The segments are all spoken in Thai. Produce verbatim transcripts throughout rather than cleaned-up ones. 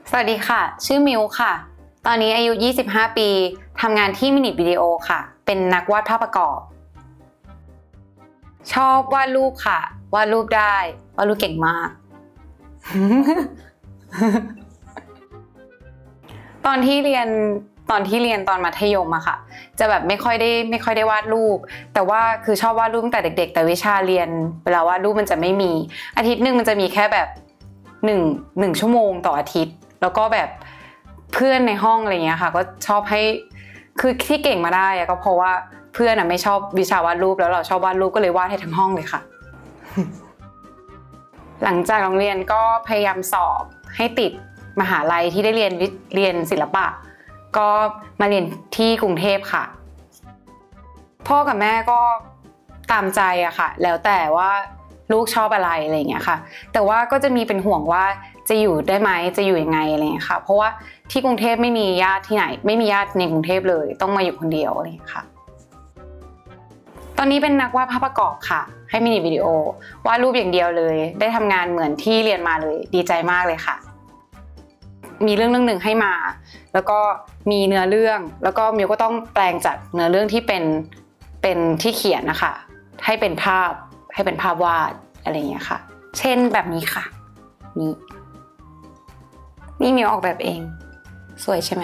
สวัสดีค่ะชื่อมิวค่ะตอนนี้อายุยี่สิบห้าปีทำงานที่มินิวิดีโอค่ะเป็นนักวาดภาพประกอบชอบวาดรูปค่ะวาดรูปได้วาดรูปเก่งมาก ตอนที่เรียนตอนที่เรียนตอนมัธยมอะค่ะจะแบบไม่ค่อยได้ไม่ค่อยได้วาดรูปแต่ว่าคือชอบวาดรูปตั้งแต่เด็กๆแต่วิชาเรียนเวลาวาดรูปมันจะไม่มีอาทิตย์หนึ่งมันจะมีแค่แบบหนึ่งหนึ่งชั่วโมงต่ออาทิตย์แล้วก็แบบเพื่อนในห้องอะไรเงี้ยค่ะก็ชอบให้คือที่เก่งมาได้ก็เพราะว่าเพื่อนอะไม่ชอบวิชาวาดรูปแล้วเราชอบวาดรูปก็เลยวาดให้ทั้งห้องเลยค่ะ หลังจากโรงเรียนก็พยายามสอบให้ติดมหาลัยที่ได้เรียนเรียนศิลปะก็มาเรียนที่กรุงเทพค่ะพ่อกับแม่ก็ตามใจอะค่ะแล้วแต่ว่าลูกชอบอะไรอะไรอย่างเงี้ยค่ะแต่ว่าก็จะมีเป็นห่วงว่าจะอยู่ได้ไหมจะอยู่ยังไงอะไรอย่างเงี้ยค่ะเพราะว่าที่กรุงเทพไม่มีญาติที่ไหนไม่มีญาติในกรุงเทพเลยต้องมาอยู่คนเดียวอะไรอย่างเงี้ยค่ะตอนนี้เป็นนักวาดภาพประกอบค่ะให้มินิวิดีโอวาดรูปอย่างเดียวเลยได้ทำงานเหมือนที่เรียนมาเลยดีใจมากเลยค่ะมีเรื่องเรื่องหนึ่งให้มาแล้วก็มีเนื้อเรื่องแล้วก็มิวก็ต้องแปลงจากเนื้อเรื่องที่เป็นเป็นที่เขียนนะคะให้เป็นภาพให้เป็นภาพวาดอะไรอย่างเงี้ยค่ะเช่นแบบนี้ค่ะนี่นี่มิวออกแบบเองสวยใช่ไหม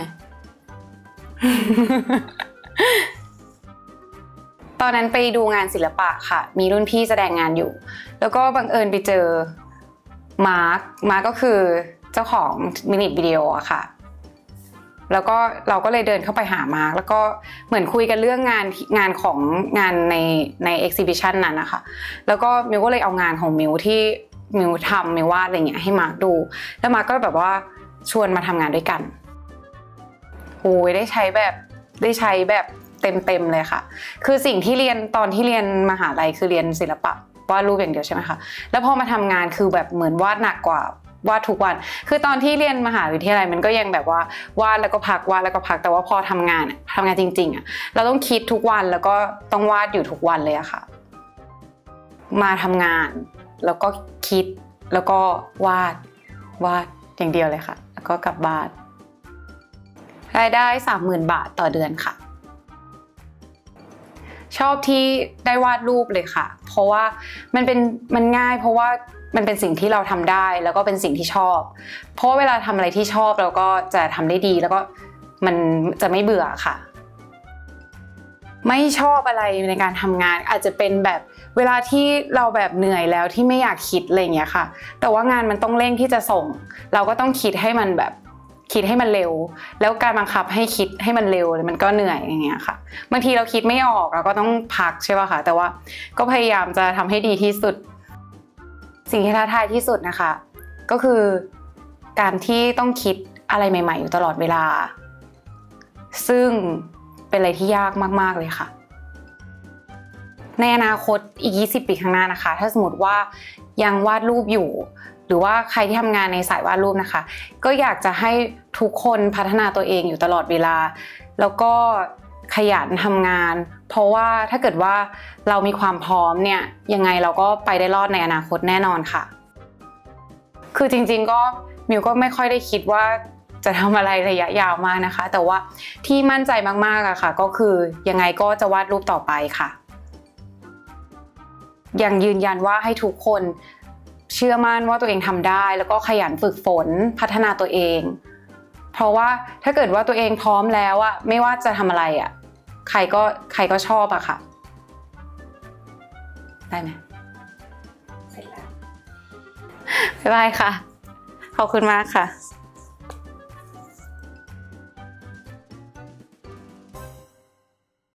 ตอนนั้นไปดูงานศิลปะค่ะมีรุ่นพี่แสดงงานอยู่แล้วก็บังเอิญไปเจอมาร์คมาร์คก็คือเจ้าของมินิวิดีโออะค่ะแล้วก็เราก็เลยเดินเข้าไปหามาร์คแล้วก็เหมือนคุยกันเรื่องงานงานของงานในในเอ็กซิบิชันนั้นนะคะแล้วก็มิวก็เลยเอางานของมิวที่มิวทำมิววาดอะไรเงี้ยให้มาร์คดูแล้วมาร์คก็แบบว่าชวนมาทำงานด้วยกันโอ้ยได้ใช้แบบได้ใช้แบบเต็มๆเลยค่ะคือสิ่งที่เรียนตอนที่เรียนมหาลัยคือเรียนศิลปะวาดรูปอย่างเดียวใช่ไหมคะแล้วพอมาทำงานคือแบบเหมือนวาดหนักกว่าวาดทุกวันคือตอนที่เรียนมหาวิทยาลัยมันก็ยังแบบว่าวาดแล้วก็พักวาดแล้วก็พักแต่ว่าพอทำงานทำงานจริงๆอ่ะเราต้องคิดทุกวันแล้วก็ต้องวาดอยู่ทุกวันเลยอะค่ะมาทำงานแล้วก็คิดแล้วก็วาดวาดอย่างเดียวเลยค่ะแล้วก็กลับบ้านรายได้สามหมื่นบาทต่อเดือนค่ะชอบที่ได้วาดรูปเลยค่ะเพราะว่ามันเป็นมันง่ายเพราะว่ามันเป็นสิ่งที่เราทำได้แล้วก็เป็นสิ่งที่ชอบเพราะเวลาทำอะไรที่ชอบเราก็จะทำได้ดีแล้วก็มันจะไม่เบื่อค่ะไม่ชอบอะไรในการทำงานอาจจะเป็นแบบเวลาที่เราแบบเหนื่อยแล้วที่ไม่อยากคิดอะไรอย่างเงี้ยค่ะแต่ว่างานมันต้องเร่งที่จะส่งเราก็ต้องคิดให้มันแบบคิดให้มันเร็วแล้วการบังคับให้คิดให้มันเร็วมันก็เหนื่อยอย่างเงี้ยค่ะบางทีเราคิดไม่ออกเราก็ต้องพักใช่ป่ะคะแต่ว่าก็พยายามจะทำให้ดีที่สุดสิ่งที่ท้าทายที่สุดนะคะก็คือการที่ต้องคิดอะไรใหม่ๆอยู่ตลอดเวลาซึ่งเป็นอะไรที่ยากมากๆเลยค่ะในอนาคตอีกยี่สิบปีข้างหน้านะคะถ้าสมมติว่ายังวาดรูปอยู่หรือว่าใครที่ทำงานในสายวาดรูปนะคะก็อยากจะให้ทุกคนพัฒนาตัวเองอยู่ตลอดเวลาแล้วก็ขยันทำงานเพราะว่าถ้าเกิดว่าเรามีความพร้อมเนี่ยยังไงเราก็ไปได้รอดในอนาคตแน่นอนค่ะคือจริงๆก็มิวก็ไม่ค่อยได้คิดว่าจะทำอะไรระยะยาวมากนะคะแต่ว่าที่มั่นใจมากๆอะค่ะก็คือยังไงก็จะวาดรูปต่อไปค่ะยังยืนยันว่าให้ทุกคนเชื่อมั่นว่าตัวเองทำได้แล้วก็ขยันฝึกฝนพัฒนาตัวเองเพราะว่าถ้าเกิดว่าตัวเองพร้อมแล้วอะไม่ว่าจะทำอะไรอะใครก็ใครก็ชอบอะค่ะได้ไหมเสร็จแล้วบ๊ายบายค่ะขอบคุณมากค่ะ